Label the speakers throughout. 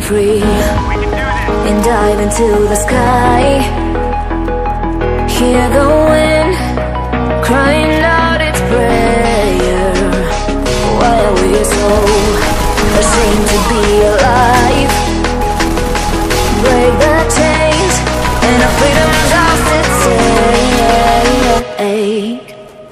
Speaker 1: free and dive into the sky. Hear the wind crying out its prayer. Why are we so ashamed to be alive? Break the chains and our freedom's ours to take.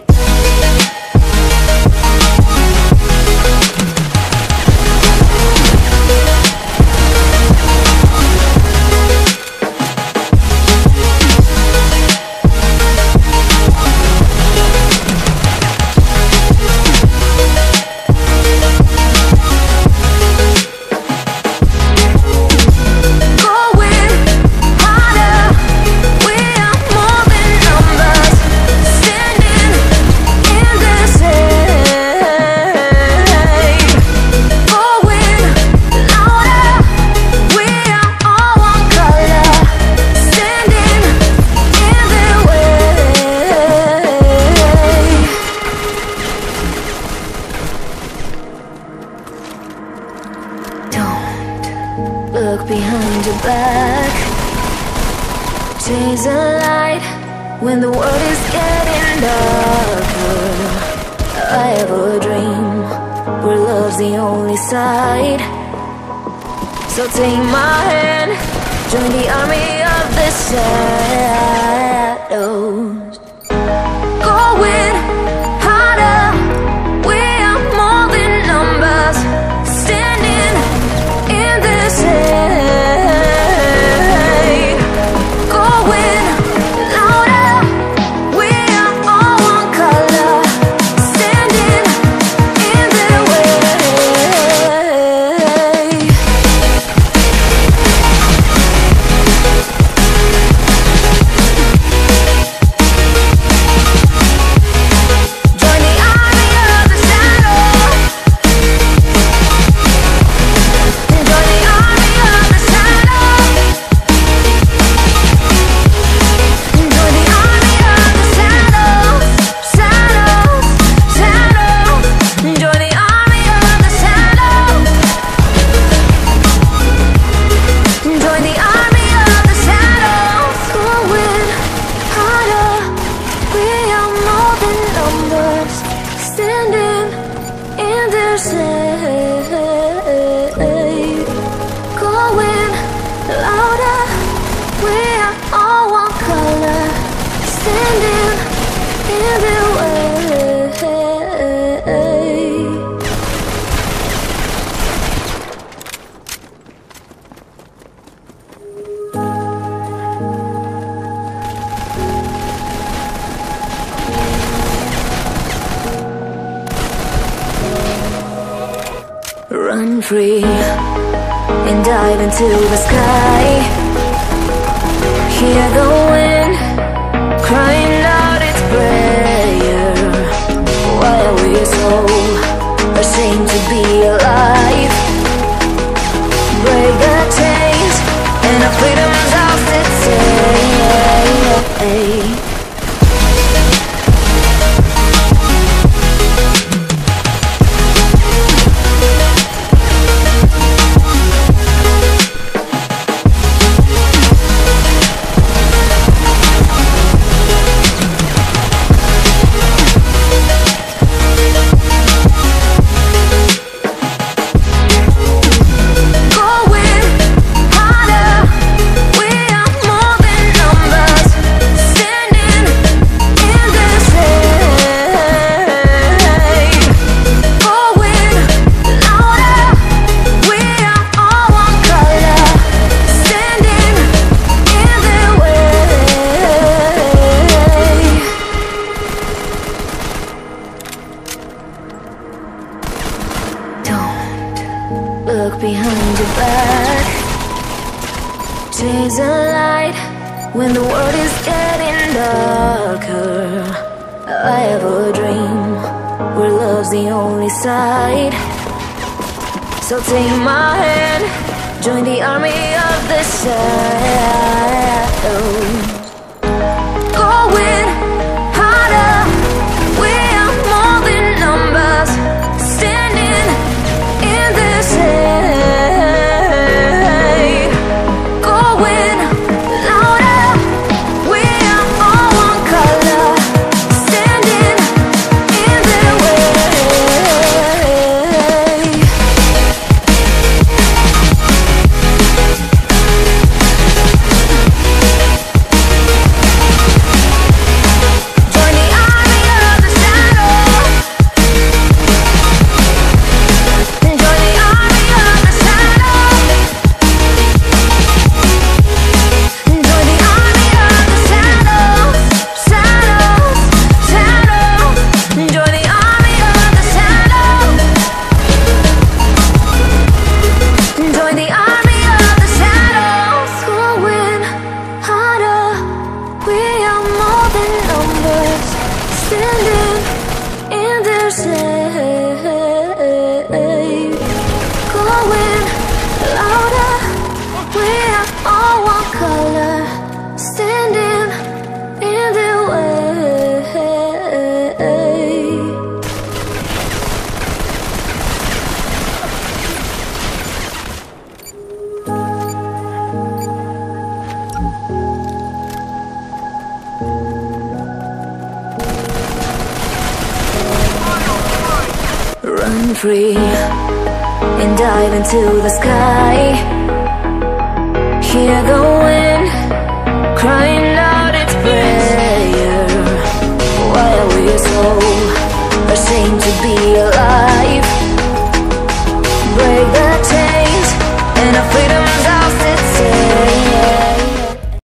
Speaker 1: Look behind your back. Chase a light when the world is getting darker. I have a dream where love's the only side. So take my hand, join the army of the shadows. Going harder, we are more than numbers. Standing in this hate, going louder, we are all one color. Standing in their way. Join the army of the shadows. Join the army of the shadows. Join the army of the shadows. Shadows, shadows. Join the army of the shadows. Join the army of the shadows. Going harder, we are more than numbers. Standing in their shade. Going louder, we are all one color. Standing in their way. Run free and dive into the sky. Hear the wind crying out its prayer. Why are we so ashamed to be alive? Break the chains and our freedom's ours to take. Going harder, we are more than numbers. Standing in this hate. Going louder, we are all one color. Standing in their way. Don't look behind your back. Chase a light when the world is getting darker. I have a dream where love's the only side. So take my hand, join the army of the shadows. Going harder, we are more than numbers. Standing in this hate. safe. Going louder, we are all one color, standing in the way. Run free and dive into the sky. Hear the wind